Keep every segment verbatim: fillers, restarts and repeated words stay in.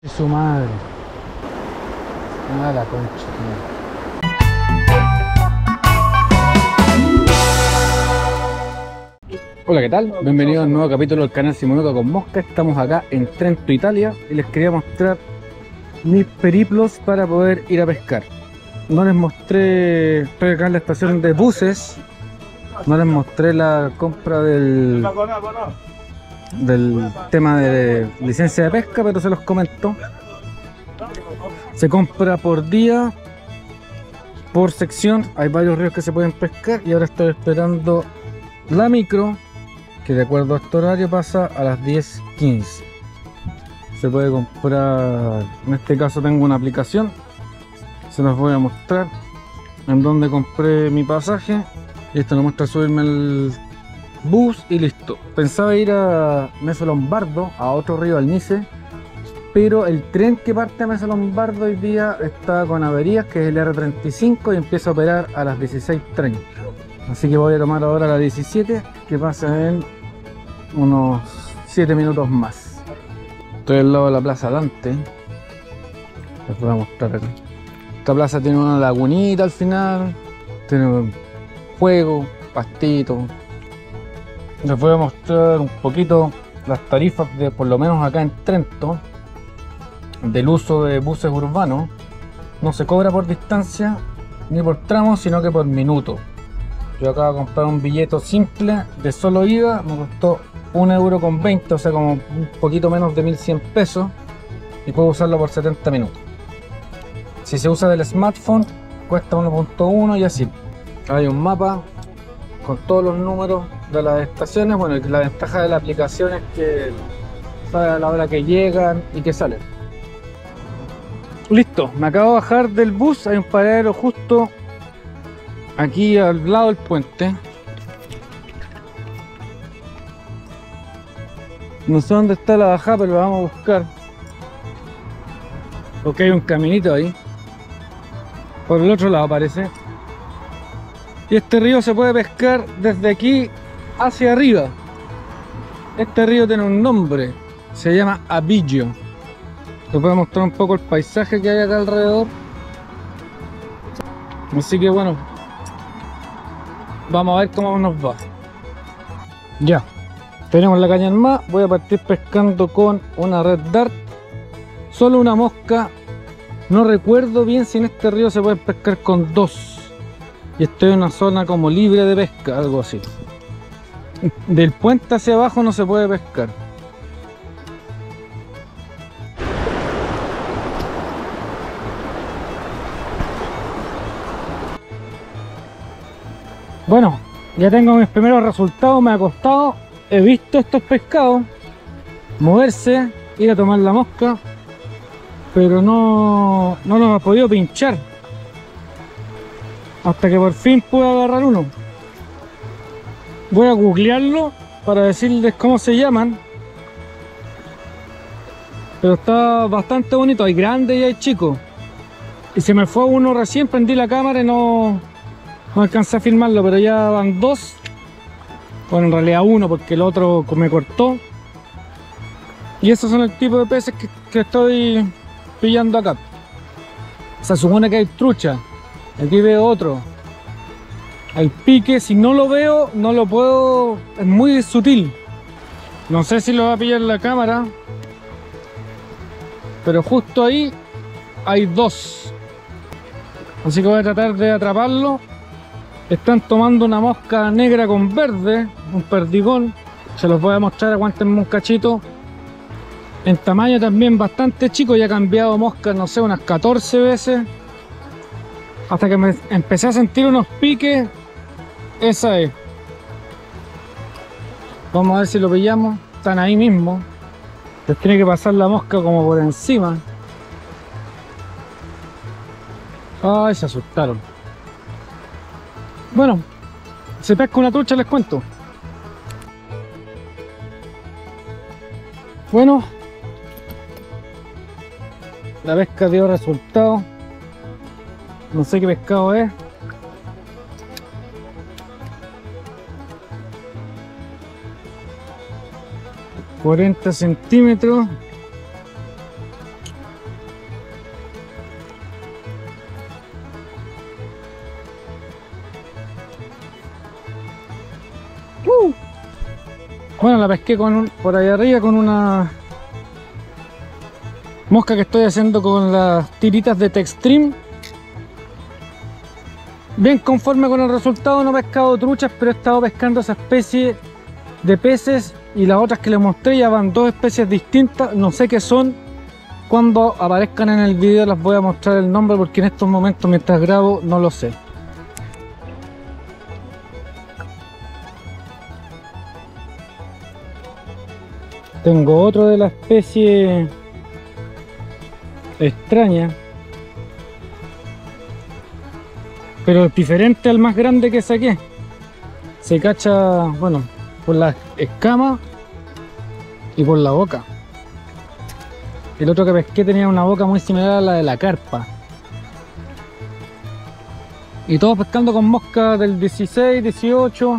Su madre. Ah, la concha. Hola, ¿qué tal? Bienvenidos a un nuevo capítulo del canal Simonuca con Mosca. Estamos acá en Trento, Italia, y les quería mostrar mis periplos para poder ir a pescar. No les mostré, estoy acá en la estación de buses, no les mostré la compra del del tema de licencia de pesca, pero se los comento. Se compra por día, por sección, hay varios ríos que se pueden pescar, y ahora estoy esperando la micro, que de acuerdo a este horario pasa a las diez quince. Se puede comprar, en este caso tengo una aplicación, se los voy a mostrar en donde compré mi pasaje, y esto me muestra subirme al bus y listo. Pensaba ir a Mesa Lombardo, a otro río, al Nice, pero el tren que parte a Mesa Lombardo hoy día está con averías, que es el R treinta y cinco, y empieza a operar a las dieciséis treinta. Así que voy a tomar ahora la diecisiete, que pasa en unos siete minutos más. Estoy al lado de la Plaza Dante. Les voy a mostrar acá. Esta plaza tiene una lagunita al final, tiene un juego, pastito. Les voy a mostrar un poquito las tarifas de, por lo menos acá en Trento, del uso de buses urbanos. No se cobra por distancia ni por tramos, sino que por minuto. Yo acabo de comprar un billete simple de solo ida, me costó un euro con veinte, o sea como un poquito menos de mil cien pesos, y puedo usarlo por setenta minutos. Si se usa del smartphone cuesta uno punto uno, y así. Hay un mapa con todos los números de las estaciones. Bueno, la ventaja de la aplicación es que sabe a la hora que llegan y que salen. Listo, me acabo de bajar del bus, hay un paradero justo aquí al lado del puente. No sé dónde está la bajada, pero la vamos a buscar, porque hay un caminito ahí por el otro lado, parece. Y este río se puede pescar desde aquí hacia arriba. Este río tiene un nombre, se llama Abiggio. Les voy a mostrar un poco el paisaje que hay acá alrededor. Así que bueno, vamos a ver cómo nos va. Ya, tenemos la caña en más. Voy a partir pescando con una red dart, solo una mosca. No recuerdo bien si en este río se puede pescar con dos, y estoy en una zona como libre de pesca, algo así. Del puente hacia abajo no se puede pescar. Bueno, ya tengo mis primeros resultados, me ha costado. He visto estos pescados moverse, ir a tomar la mosca, pero no, no los he podido pinchar, hasta que por fin pude agarrar uno. Voy a googlearlo para decirles cómo se llaman, pero está bastante bonito. Hay grandes y hay chicos, y se me fue uno recién, prendí la cámara y no, no alcancé a filmarlo, pero ya van dos. Bueno, en realidad uno, porque el otro me cortó. Y esos son el tipo de peces que, que estoy pillando acá. Se supone que hay trucha, aquí veo otro. El pique, si no lo veo, no lo puedo, es muy sutil. No sé si lo va a pillar la cámara, pero justo ahí hay dos. Así que voy a tratar de atraparlo. Están tomando una mosca negra con verde, un perdigón. Se los voy a mostrar, aguántenme un cachito. En tamaño también bastante chico, ya he cambiado moscas, no sé, unas catorce veces, hasta que me empecé a sentir unos piques. Esa es. Vamos a ver si lo pillamos. Están ahí mismo. Les tiene que pasar la mosca como por encima. Ay, se asustaron. Bueno, se pesca una trucha, les cuento. Bueno, la pesca dio resultado. No sé qué pescado es. cuarenta centímetros. Bueno, la pesqué con un, por ahí arriba con una mosca que estoy haciendo con las tiritas de Textreme. Bien conforme con el resultado, no he pescado truchas, pero he estado pescando esa especie de peces, y las otras que les mostré ya van dos especies distintas, no sé qué son. Cuando aparezcan en el video les voy a mostrar el nombre, porque en estos momentos mientras grabo no lo sé. Tengo otro de la especie extraña, pero es diferente al más grande que saqué. Se cacha, bueno, por las escamas y por la boca. El otro que pesqué tenía una boca muy similar a la de la carpa. Y todos pescando con moscas del dieciséis, dieciocho.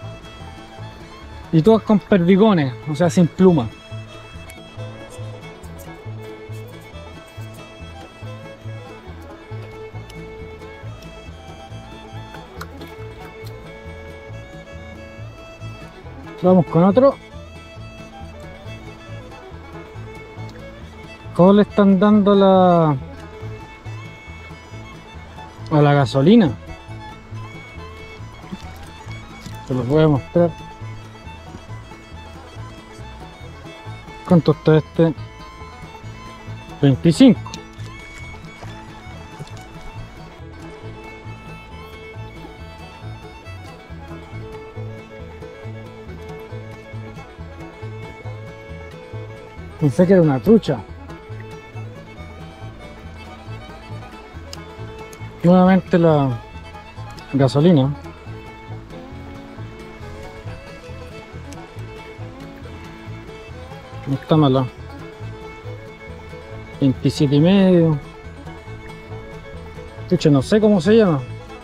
Y todas con perdigones, o sea, sin pluma. Vamos con otro. Todos le están dando la a la gasolina. Se los voy a mostrar. ¿Cuánto está este? veinticinco. Pensé que era una trucha. Nuevamente la gasolina. No está mala. veintisiete y medio. Trucha, no sé cómo se llama.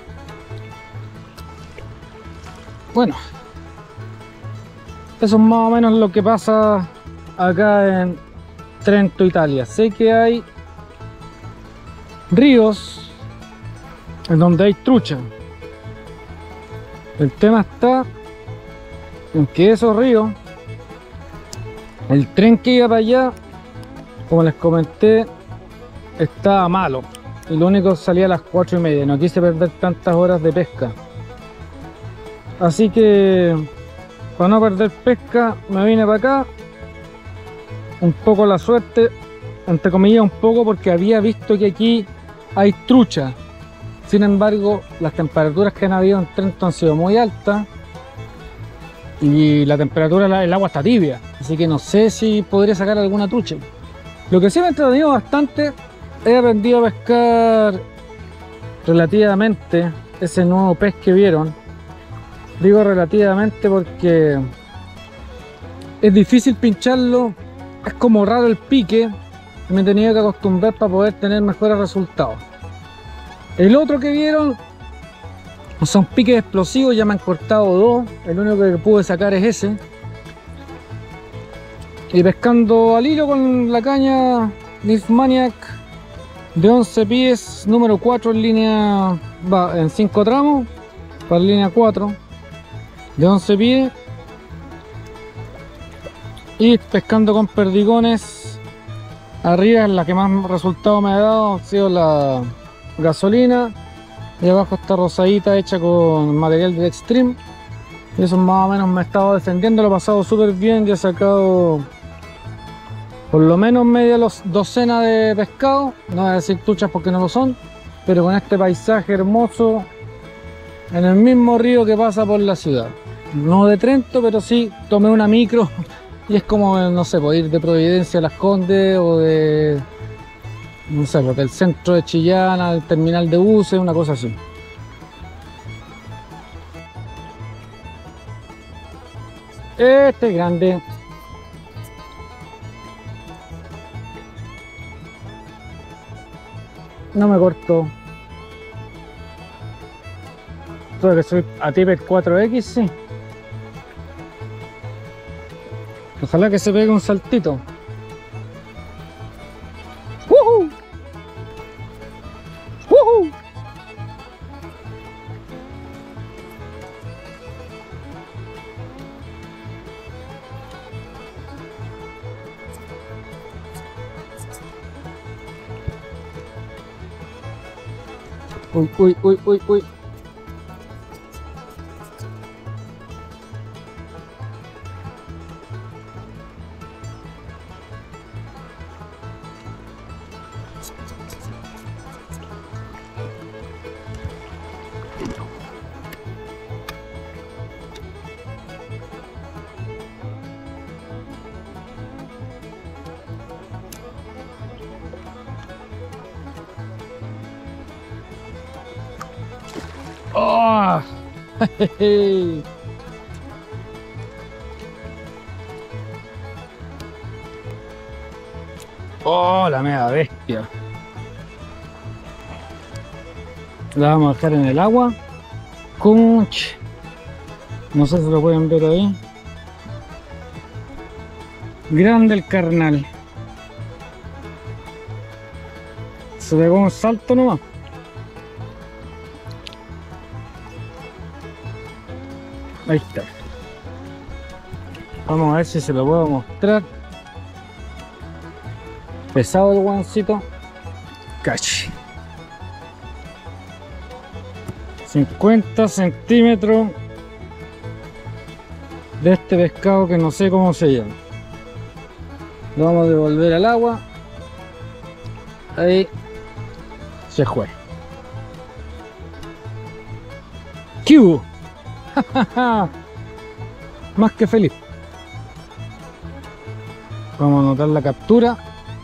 Bueno, eso es más o menos lo que pasa acá en Trento, Italia. Sé que hay ríos en donde hay trucha. El tema está en que esos ríos, el tren que iba para allá, como les comenté, estaba malo, y lo único que salía a las cuatro y media. No quise perder tantas horas de pesca, así que para no perder pesca me vine para acá. Un poco la suerte, entre comillas un poco, porque había visto que aquí hay trucha. Sin embargo, las temperaturas que han habido en Trento han sido muy altas y la temperatura del agua está tibia, así que no sé si podría sacar alguna trucha. Lo que sí me ha entretenido bastante, he aprendido a pescar relativamente ese nuevo pez que vieron. Digo relativamente porque es difícil pincharlo, es como raro el pique, y me he tenido que acostumbrar para poder tener mejores resultados. El otro que vieron son piques explosivos, ya me han cortado dos, el único que pude sacar es ese. Y pescando al hilo con la caña Nymphomaniac de once pies, número cuatro en línea, va en cinco tramos, para línea cuatro, de once pies. Y pescando con perdigones, arriba la que más resultado me ha dado ha sido la gasolina, y abajo está rosadita hecha con material de Extreme, y eso más o menos me he estado defendiendo. Lo he pasado súper bien, ya he sacado por lo menos media los, docena de pescado, no voy a decir truchas porque no lo son, pero con este paisaje hermoso en el mismo río que pasa por la ciudad, no de Trento, pero sí tomé una micro y es como, no sé, por ir de Providencia a Las Condes o de, no sé, del centro de Chillán al terminal de buses, una cosa así. Este es grande. No me corto. Todo que soy a Tippet cuatro equis, sí. Ojalá que se pegue un saltito. ¡Woohoo! ¡Woohoo! Uy, uy, uy, uy, uy. ¡Oh! ¡Oh, la mega bestia! La vamos a dejar en el agua. Conch. No sé si lo pueden ver ahí. Grande el carnal. Se pegó un salto nomás. Ahí está. Vamos a ver si se lo puedo mostrar. Pesado el guancito. Cachi. cincuenta centímetros de este pescado que no sé cómo se llama. Lo vamos a devolver al agua. Ahí se fue. ¿Qué hubo? Más que feliz. Vamos a anotar la captura.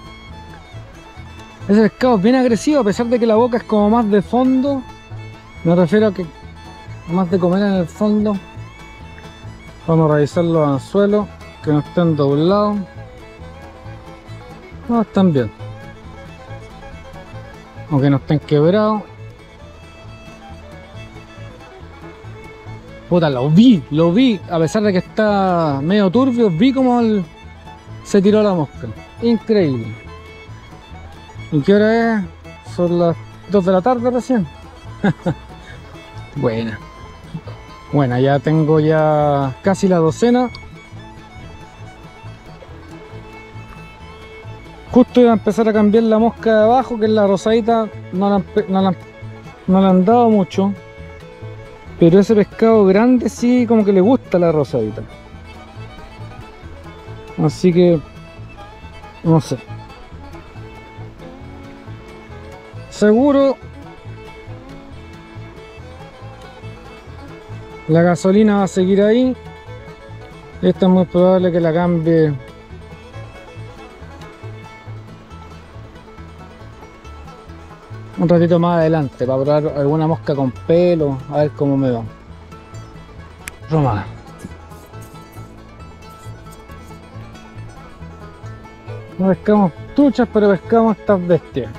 Ese pescado es bien agresivo, a pesar de que la boca es como más de fondo. Me refiero a que más de comer en el fondo. Vamos a revisar los anzuelos, que no estén doblados. No, están bien. Aunque no estén quebrados. Puta, lo vi, lo vi. A pesar de que está medio turbio, vi como el... se tiró la mosca. Increíble. ¿Y qué hora es? Son las dos de la tarde recién. Buena. Bueno, ya tengo ya casi la docena. Justo iba a empezar a cambiar la mosca de abajo, que es la rosadita. No la, han- no la, no la han dado mucho. Pero ese pescado grande sí como que le gusta la rosadita. Así que... no sé. Seguro... la gasolina va a seguir ahí. Esta es muy probable que la cambie un ratito más adelante para probar alguna mosca con pelo, a ver cómo me va. Roma. No pescamos truchas, pero pescamos estas bestias.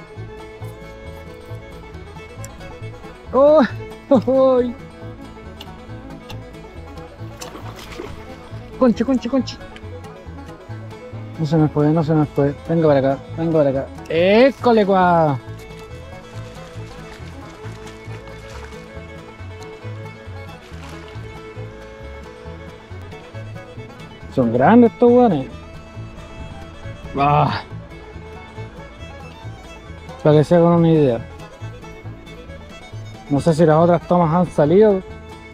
¡Oh! ¡Oh! Conche, conche, conche. No se me puede, no se me puede. Venga para acá, venga para acá. ¡École, cuá! Son grandes estos hueones. Ah. Para que se hagan una idea. No sé si las otras tomas han salido.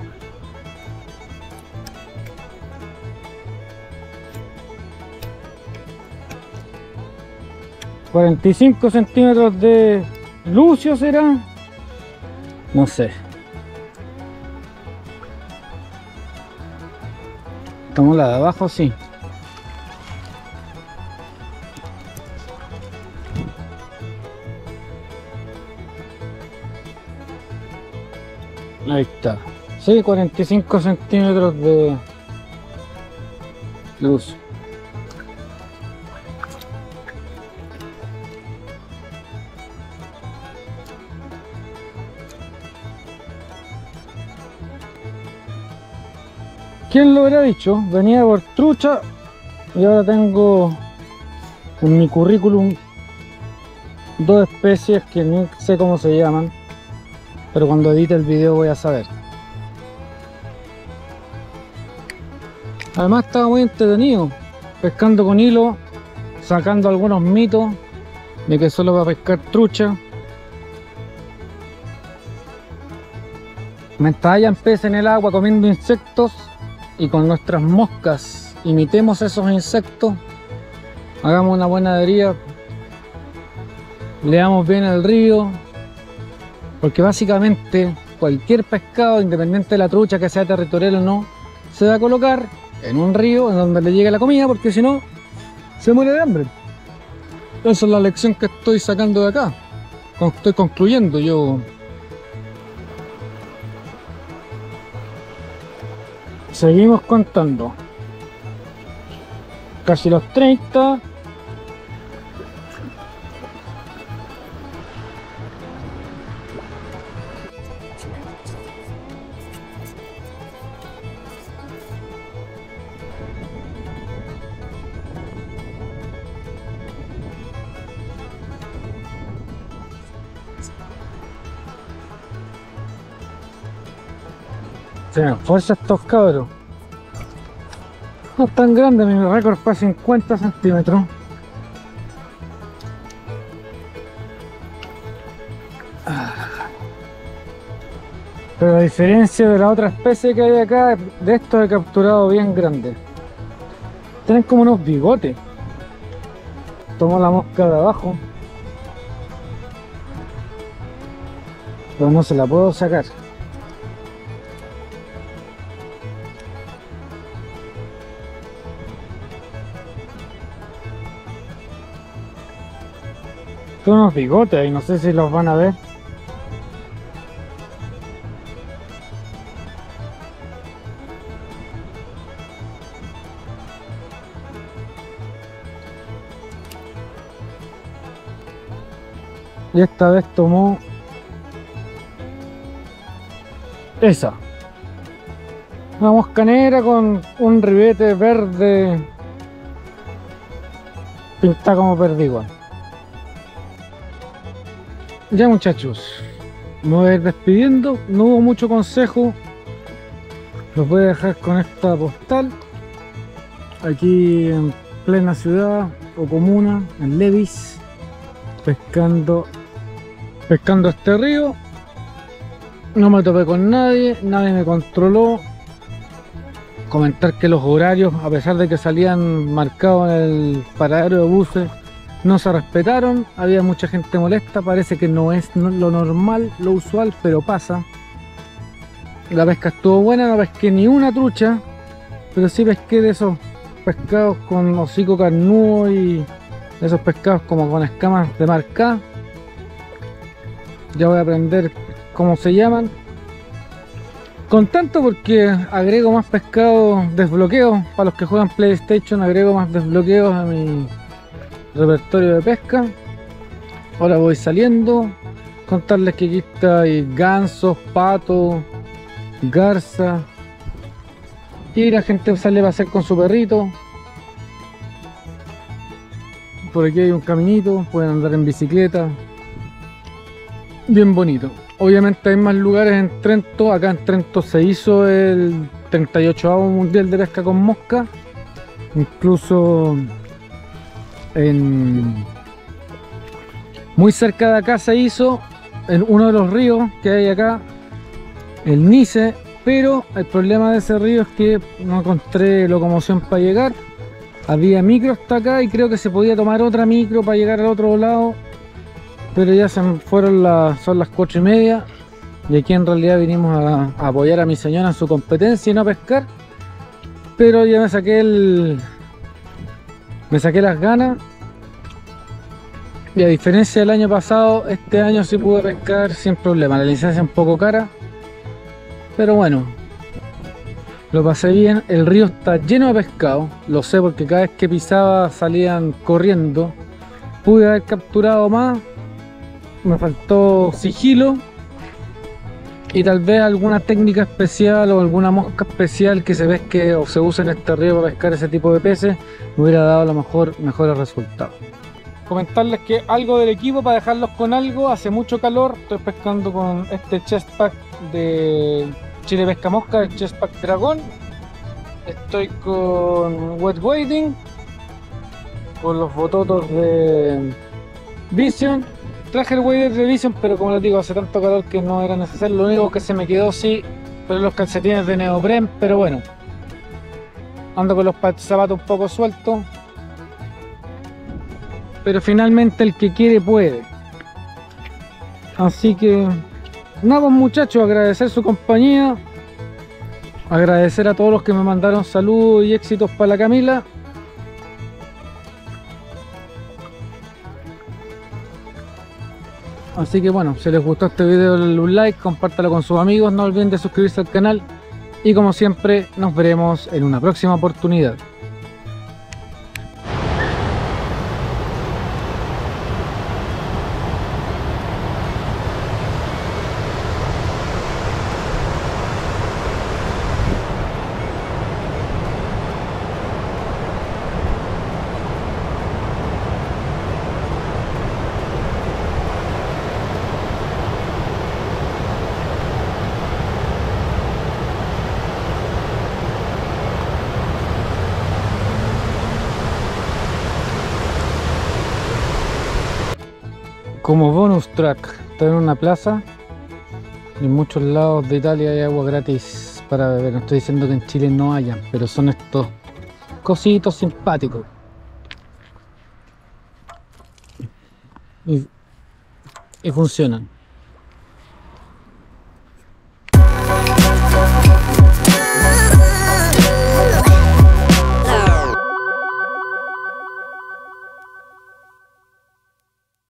cuarenta y cinco centímetros de lucio será. No sé. Tomó la de abajo, sí. Ahí está. Sí, cuarenta y cinco centímetros de luz. ¿Quién lo hubiera dicho? Venía por trucha y ahora tengo en mi currículum dos especies que no sé cómo se llaman, pero cuando edite el video voy a saber. Además estaba muy entretenido pescando con hilo, sacando algunos mitos de que solo va a pescar trucha. Mientras hayan peces en el agua comiendo insectos y con nuestras moscas imitemos esos insectos, hagamos una buena deriva, leamos bien el río, porque básicamente cualquier pescado, independiente de la trucha que sea territorial o no, se va a colocar en un río en donde le llegue la comida, porque si no se muere de hambre. Esa es la lección que estoy sacando de acá, estoy concluyendo yo. Seguimos contando. Casi los treinta. Tienen fuerza estos cabros. No es tan grande, mi récord fue cincuenta centímetros. Pero a diferencia de la otra especie que hay acá, de estos he capturado bien grandes. Tienen como unos bigotes. Tomo la mosca de abajo, pero no se la puedo sacar. Son unos bigotes y no sé si los van a ver. Y esta vez tomó esa, una mosca negra con un ribete verde pintada como perdigón. Ya muchachos, me voy a ir despidiendo. No hubo mucho consejo, los voy a dejar con esta postal aquí en plena ciudad o comuna, en Levis, pescando pescando este río. No me topé con nadie, nadie me controló. Comentar que los horarios, a pesar de que salían marcados en el paradero de buses, no se respetaron. Había mucha gente molesta, parece que no es lo normal, lo usual, pero pasa. La pesca estuvo buena, no pesqué ni una trucha, pero sí pesqué de esos pescados con hocico carnudo y esos pescados como con escamas de marca. Ya voy a aprender cómo se llaman. Contento porque agrego más pescado, desbloqueo. Para los que juegan PlayStation, agrego más desbloqueos a mi repertorio de pesca. Ahora voy saliendo. Contarles que aquí está hay gansos, patos, garza. Y la gente sale a pasear con su perrito. Por aquí hay un caminito, pueden andar en bicicleta. Bien bonito. Obviamente hay más lugares en Trento. Acá en Trento se hizo el treinta y ochavo Mundial de Pesca con Mosca. Incluso en muy cerca de acá se hizo en uno de los ríos que hay acá, el Nice. Pero el problema de ese río es que no encontré locomoción para llegar. Había micro hasta acá y creo que se podía tomar otra micro para llegar al otro lado, pero ya se fueron las, son las cuatro y media y aquí en realidad vinimos a, a apoyar a mi señora en su competencia y no a pescar. Pero ya me saqué el me saqué las ganas, y a diferencia del año pasado, este año sí pude pescar sin problema. La licencia es un poco cara, pero bueno, lo pasé bien. El río está lleno de pescado, lo sé porque cada vez que pisaba salían corriendo. Pude haber capturado más, me faltó sigilo y tal vez alguna técnica especial o alguna mosca especial que se ve que o se usa en este río para pescar ese tipo de peces, me hubiera dado a lo mejor mejores resultados. Comentarles que algo del equipo para dejarlos con algo. Hace mucho calor, estoy pescando con este chest pack de Chile Pesca Mosca, el chest pack Dragón. Estoy con wet wading, con los bototos de Vision traje el Weather Revision, pero como les digo, hace tanto calor que no era necesario. Lo único que se me quedó sí fueron los calcetines de neopren, pero bueno, ando con los zapatos un poco sueltos, pero finalmente el que quiere puede. Así que nada, pues muchachos, agradecer su compañía, agradecer a todos los que me mandaron saludos y éxitos para la Camila. Así que bueno, si les gustó este video, denle un like, compártalo con sus amigos, no olviden de suscribirse al canal y como siempre nos veremos en una próxima oportunidad. Como bonus track, estoy en una plaza y en muchos lados de Italia hay agua gratis para beber. No estoy diciendo que en Chile no hayan, pero son estos cositos simpáticos y, y funcionan.